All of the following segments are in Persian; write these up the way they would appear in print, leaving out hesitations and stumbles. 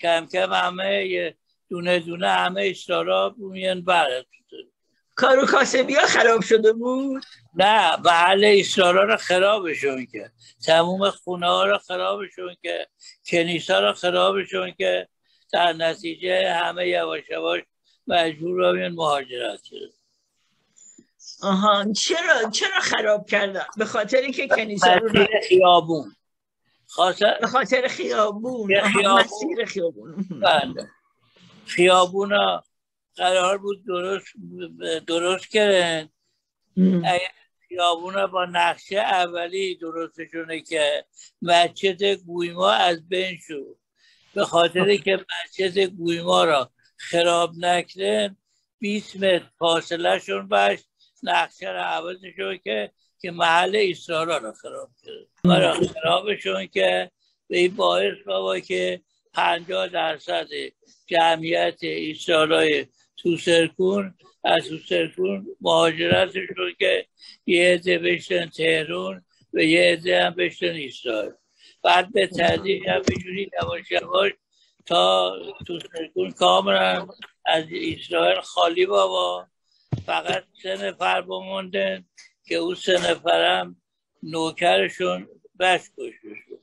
کم کم همه دونه دونه همه استارا میان برد. کار و کاسبی ها خراب شده بود؟ نه، بله، استارا رو خرابشون که، تموم خونه ها رو خرابشون که، کنیسا رو خرابشون که، در نتیجه همه یواش یواش مجبور رو میان مهاجرت کرد. آها، چرا خراب کردن؟ به خاطری که کنیسا رو مسیر خیابون، به خاطر خیابون. مسیر خیابون. بله، خیابون ها قرار بود درست کردن. خیابون ها با نقشه اولی درستشونه که مسجد گویما از بین شد. به خاطری که مسجد گویما را خراب نکردن 20 متر فاصله شون باش نقشه را عوض شد که محل ایسرارا را خراب کرد. خرابشون که به این باعث بابا که 50% جمعیت ایسرارای توسرکون از توسرکون مهاجرتشون که یه عده بشتن تهران و یه عده هم بشتن اسرائیل. بعد به تدریج هم بجوری یواش یواش تا توسرکون کاملا از اسرائیل خالی بابا. فقط 3 نفر بموندن که اون 3 نفرم نوکرشون بش کشته شد.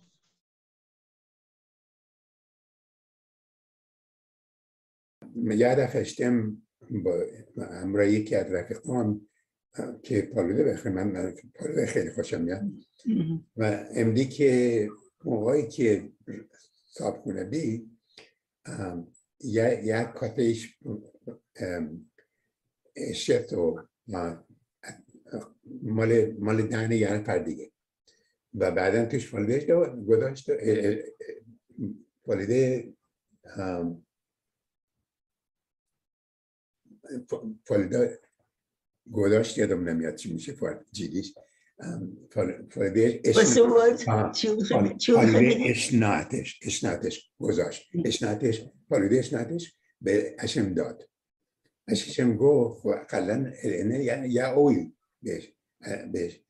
یه دفعه اشتم با همراه یکی از رفیقان که پالوده بخیر، من پالوده خیلی خوشم میاد و امدی که موقعی که صاحب خونه بی یک کاتش شفت و مال دهنه یه نفر دیگه و بعدا توش پالودهش گذاشت. پالوده گذاشت یادم نمیاد چی میشه جدیش. پالوده اشناتش گذاشت. پالوده اشناتش به اشم داد. اشم گفت قلن یا اوی بهش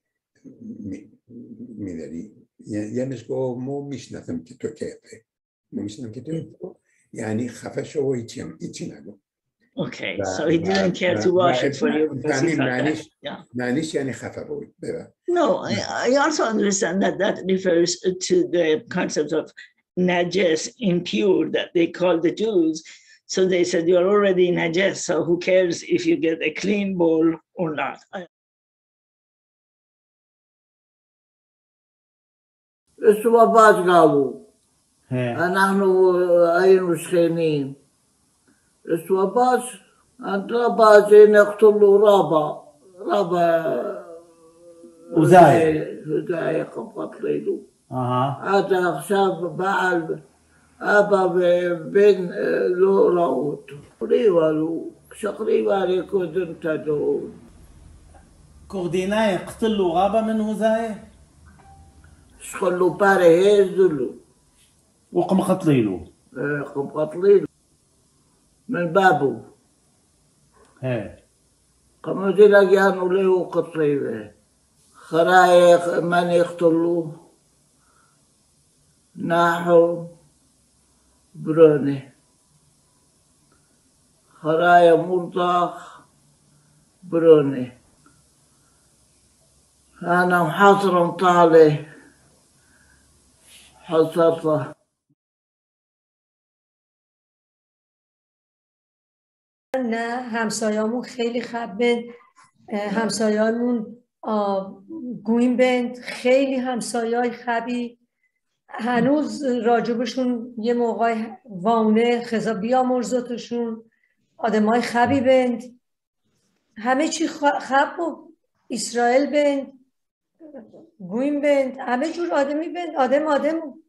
میداری. یعنی گفت مو میشناسم که تو کیفه، مو میشناسم که تو یعنی خفه شو و ایچی نگو. Okay, so he didn't care to wash it for you because he thought that. Yeah. No, I also understand that refers to the concept of najas, impure, that they call the Jews. So they said you're already najas, so who cares if you get a clean bowl or not? الصبابات قالوا نحن أين شخينين الصوابات عند رابا زين يقتلوا رابا وزاي قتلوا هذا حساب بعل أبا بين لو راوت ريوالو شقريوالي كودن تدون كوردينا يقتلوا غابة من وزاي شخلوا باري هزلوا وقم قتليلو قم قتليلو من بابو قمت لقيانو له قطيبه خرايق من يقتلوه ناحو بروني خرايا مرضاخ بروني أنا محاصر طالي حصرته نه همسایامون خیلی خبن، همسایامون گویم بند، خیلی همسایای خبی هنوز راجبشون یه موقع وامنه خزا بیامرزتشون آدمای خبی بند، همه چی خب و اسرائیل بند، گویم بند، همه جور آدمی بند، آدم